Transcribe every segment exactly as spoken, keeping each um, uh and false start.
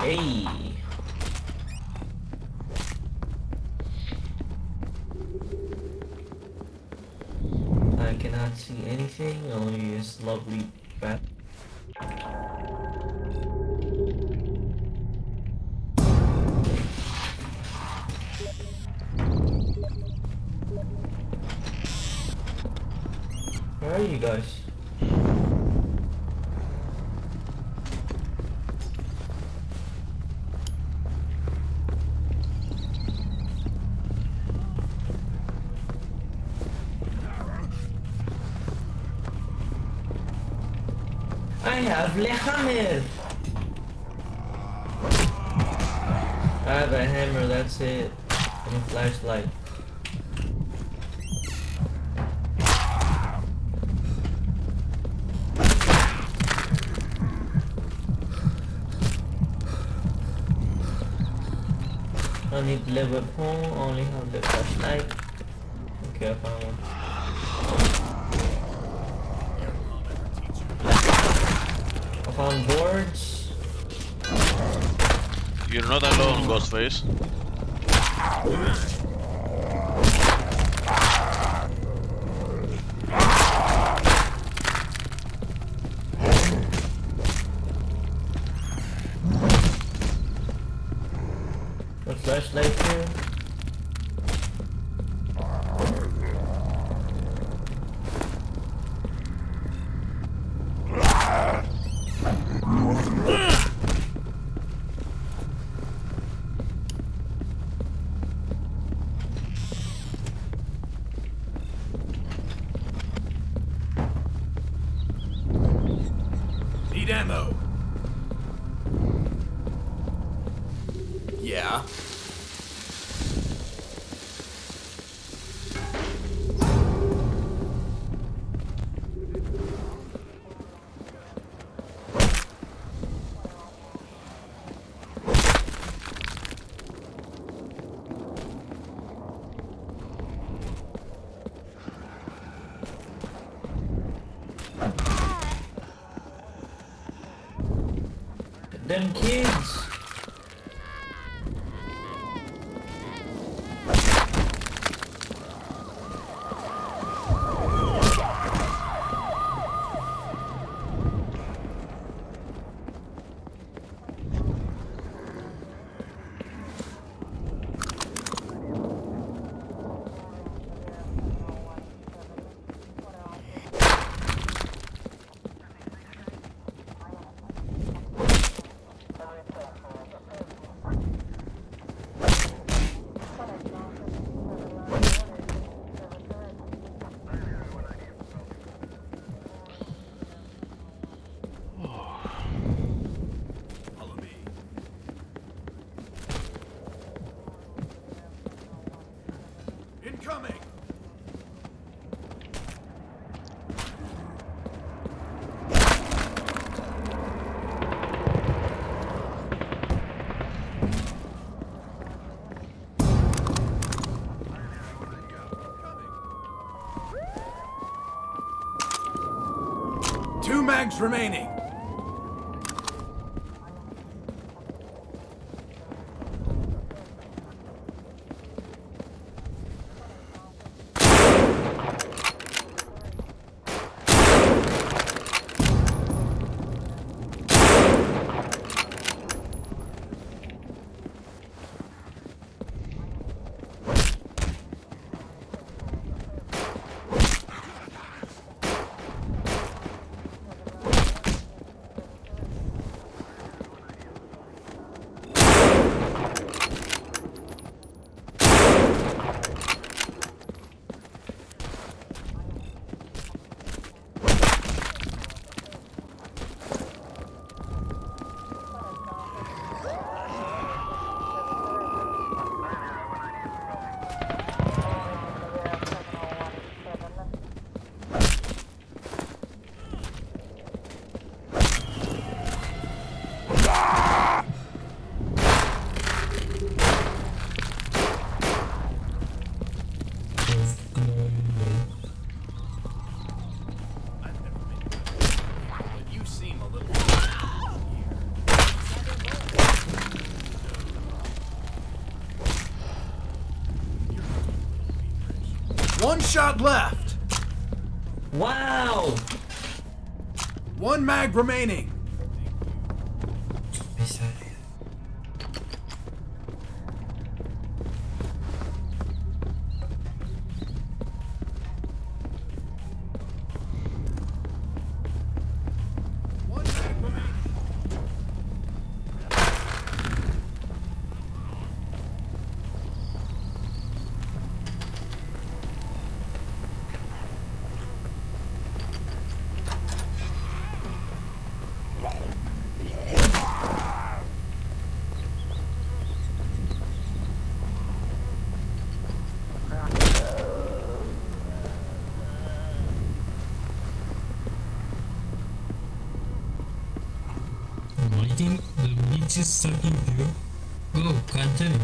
Hey. I cannot see anything, only this lovely bat. Where are you guys? I have Lehammer! I have a hammer, that's it. And a flashlight. I need level home, only have the flashlight. Okay, I found one. I found boards. You're not alone, Ghostface. A flashlight here. Need ammo. Yeah. Them kids. Incoming! Two mags remaining. One shot left. Wow! One mag remaining. Bir saniye. One mag remaining. I think the beach is stuck in view. Go, continue.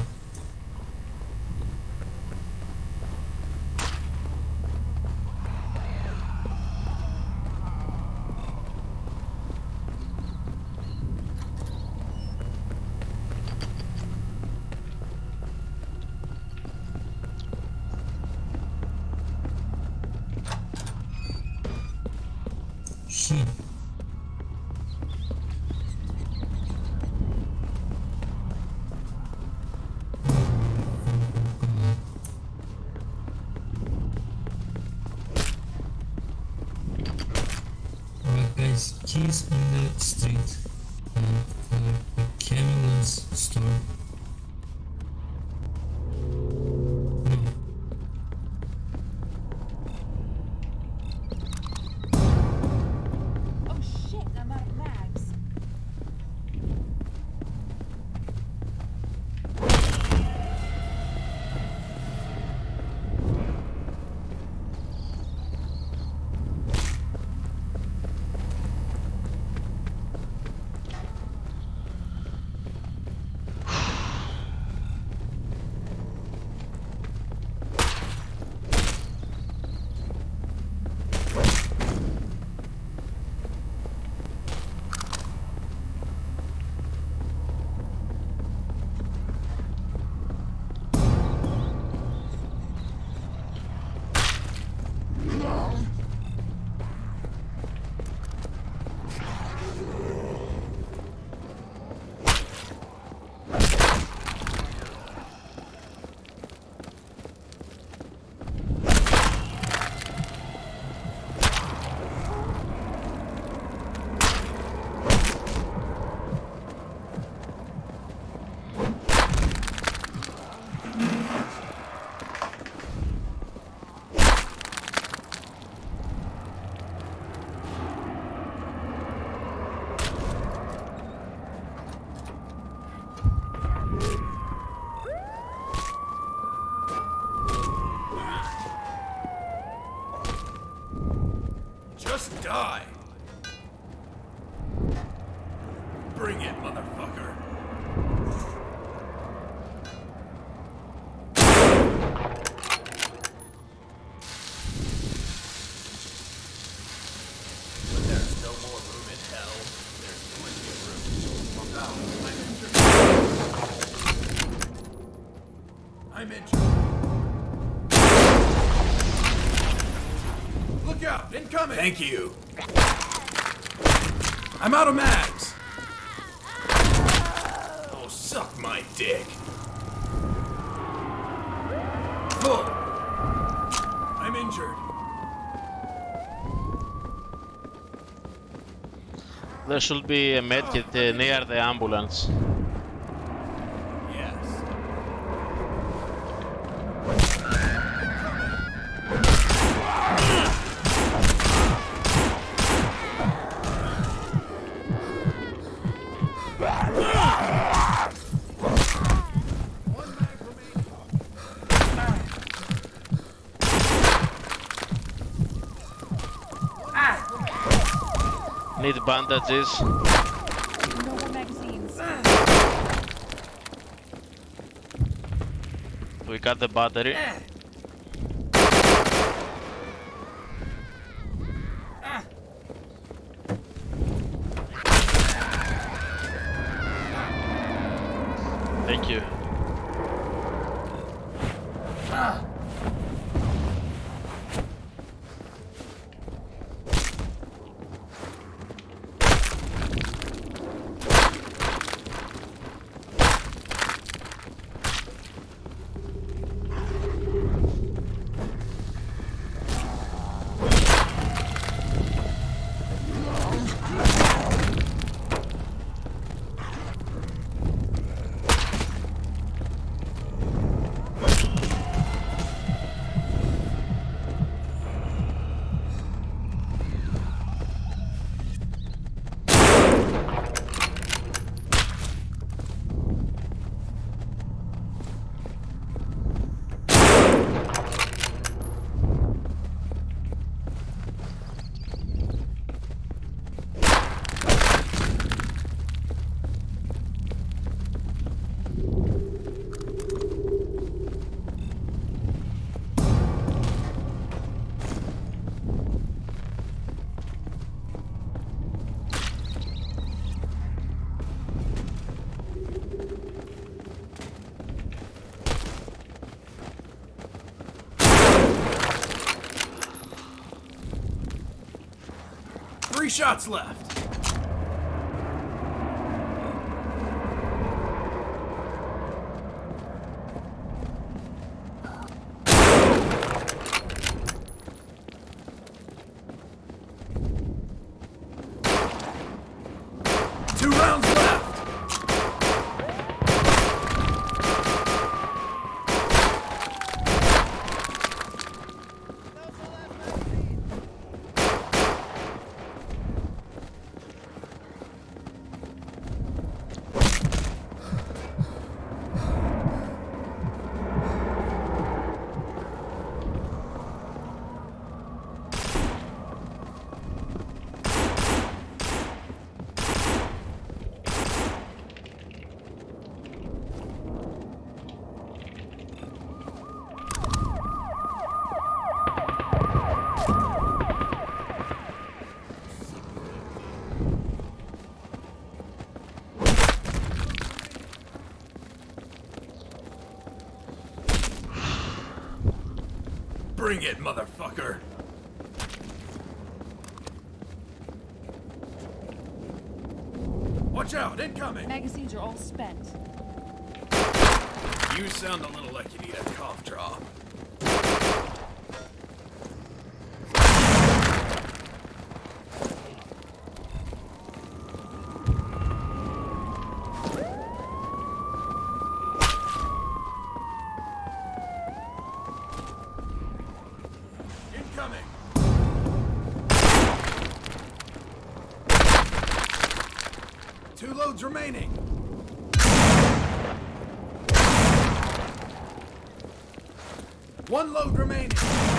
Shit. Alright guys, keys in the street and for the Camelon's store. No. Oh shit, I'm out of mags. Just die. Bring it, motherfucker. When there's no more room in hell, there's plenty of room. Oh, I'm injured. I'm injured. Look out! Incoming! Thank you. I'm out of mags. Oh, suck my dick. Full. I'm injured. There should be a medkit uh, near the ambulance. Yes. One mag remaining. Need bandages. No more magazines. We got the battery. Thank you. Three shots left. Two rounds left. Bring it, motherfucker! Watch out, incoming! Magazines are all spent. You sound a little like you need a cough drop. Incoming! Two loads remaining. One load remaining.